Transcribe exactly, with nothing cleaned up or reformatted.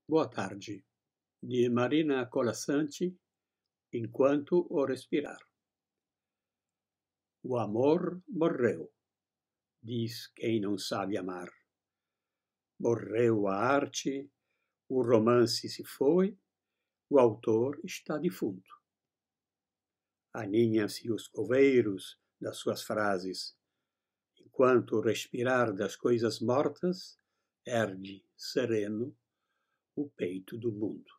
Boa tarde, de Marina Colasanti, Enquanto o Respirar. O amor morreu, diz quem não sabe amar. Morreu a arte, o romance se foi, o autor está defunto. Aninham-se os coveiros das suas frases, enquanto o respirar das coisas mortas ergue sereno o peito do mundo.